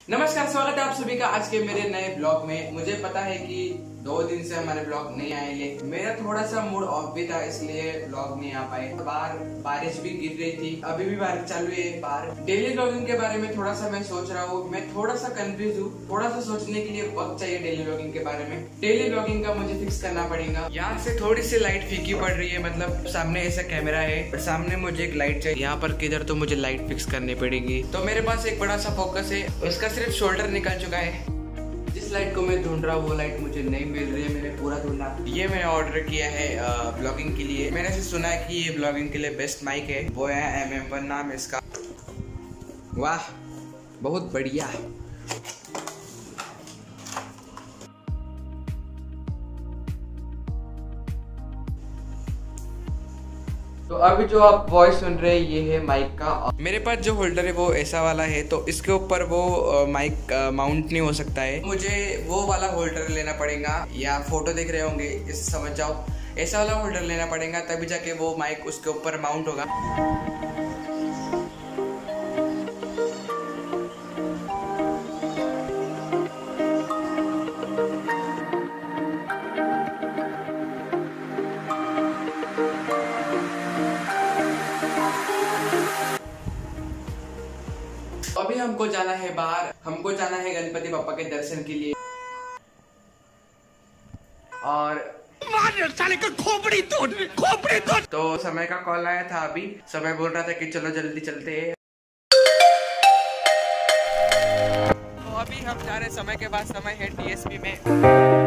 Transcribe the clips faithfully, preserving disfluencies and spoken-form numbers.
नमस्कार, स्वागत है आप सभी का आज के मेरे नए ब्लॉग में। मुझे पता है कि दो दिन से हमारे ब्लॉग नहीं आएंगे। मेरा थोड़ा सा मूड ऑफ भी था, इसलिए ब्लॉग नहीं आ पाए। बाहर बारिश भी गिर रही थी, अभी भी बारिश चालू है बाहर। डेली ब्लॉगिंग के बारे में थोड़ा सा मैं सोच रहा हूँ। मैं थोड़ा सा कंफ्यूज हूँ, थोड़ा सा सोचने के लिए वक्त चाहिए डेली ब्लॉगिंग के बारे में। डेली ब्लॉगिंग का मुझे फिक्स करना पड़ेगा। यहाँ से थोड़ी सी लाइट फीकी पड़ रही है, मतलब सामने ऐसा कैमरा है, सामने मुझे एक लाइट चाहिए। यहाँ पर किधर तो मुझे लाइट फिक्स करनी पड़ेगी। तो मेरे पास एक बड़ा सा फोकस है, उसका सिर्फ शोल्डर निकल चुका है। जिस लाइट को मैं ढूंढ रहा हूँ वो लाइट मुझे नहीं मिल रही है। मैंने पूरा ढूंढा। ये मैंने ऑर्डर किया है ब्लॉगिंग के लिए। मैंने से सुना है कि ये ब्लॉगिंग के लिए बेस्ट माइक है। वो है एम एम वन नाम इसका। वाह, बहुत बढ़िया। तो अभी जो आप वॉइस सुन रहे हैं ये है माइक का। मेरे पास जो होल्डर है वो ऐसा वाला है, तो इसके ऊपर वो माइक माउंट नहीं हो सकता है। मुझे वो वाला होल्डर लेना पड़ेगा, या फोटो देख रहे होंगे इस समझ जाओ, ऐसा वाला होल्डर लेना पड़ेगा, तभी जाके वो माइक उसके ऊपर माउंट होगा। अभी हमको जाना है बाहर, हमको जाना है गणपति बप्पा के दर्शन के लिए। और साले का खोपड़ी तोड़, खोपड़ी तोड़। तो समय का कॉल आया था अभी, समय बोल रहा था कि चलो जल्दी चलते हैं। तो अभी हम जा रहे, समय के बाद समय है टी एस पी में।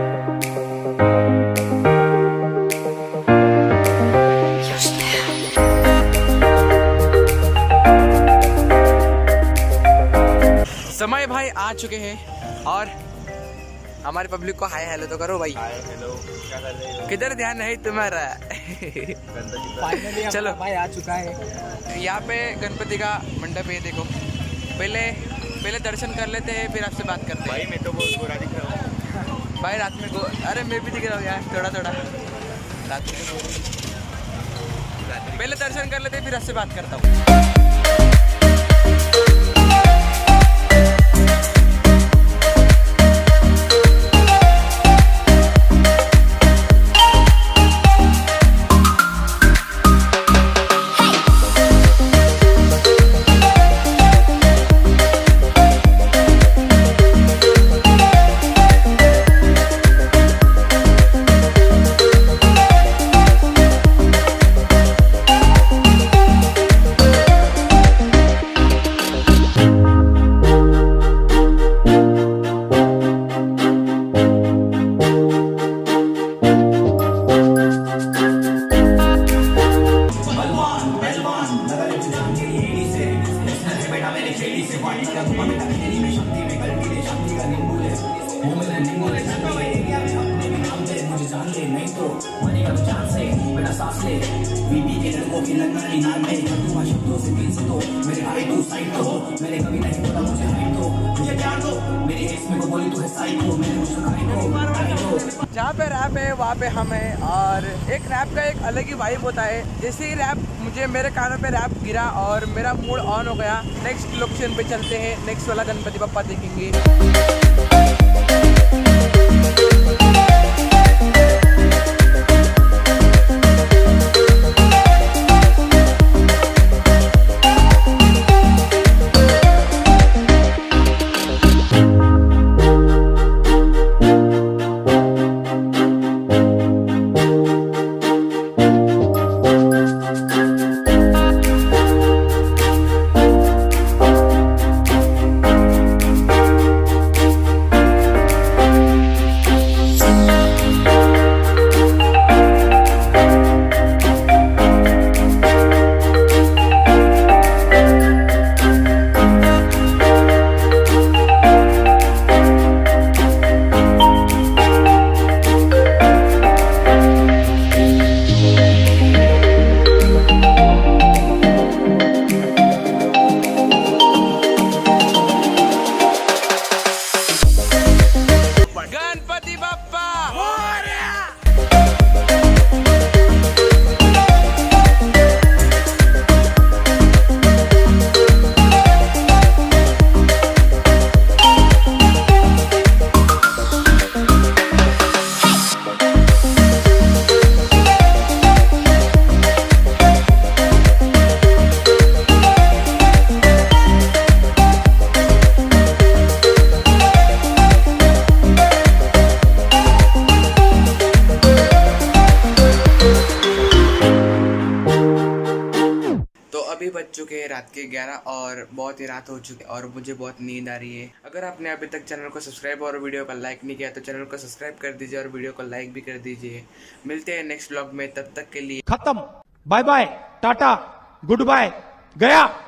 समय भाई आ चुके हैं और हमारे पब्लिक को हाय हेलो तो करो भाई। हाय हेलो, क्या कर रहे हो? किधर ध्यान है तुम्हारा? चलो भाई आ चुका है। यहाँ पे गणपति का मंडप है, देखो। पहले पहले दर्शन कर लेते हैं, फिर आपसे बात करते हैं। भाई मैं तो बहुत बुरा दिख रहा हूँ भाई रात में को। अरे मैं भी दिख रहा हूँ यार, थोड़ा थोड़ा रात में। पहले दर्शन कर लेते हैं, फिर आपसे बात करता हूँ। जहाँ पे रैप है वहाँ पे हम हैं, और एक रैप का एक अलग ही वाइब होता है। जैसे ही रैप मुझे मेरे कानों पे रैप गिरा और मेरा मूड ऑन हो गया। नेक्स्ट लोकेशन पे चलते हैं, नेक्स्ट वाला गणपति बप्पा देखेंगे। है रात के ग्यारह और बहुत ही रात हो चुकी है और मुझे बहुत नींद आ रही है। अगर आपने अभी तक चैनल को सब्सक्राइब और वीडियो को लाइक नहीं किया तो चैनल को सब्सक्राइब कर दीजिए और वीडियो को लाइक भी कर दीजिए। मिलते हैं नेक्स्ट व्लॉग में, तब तक के लिए खत्म। Bye bye, tata, goodbye, गया।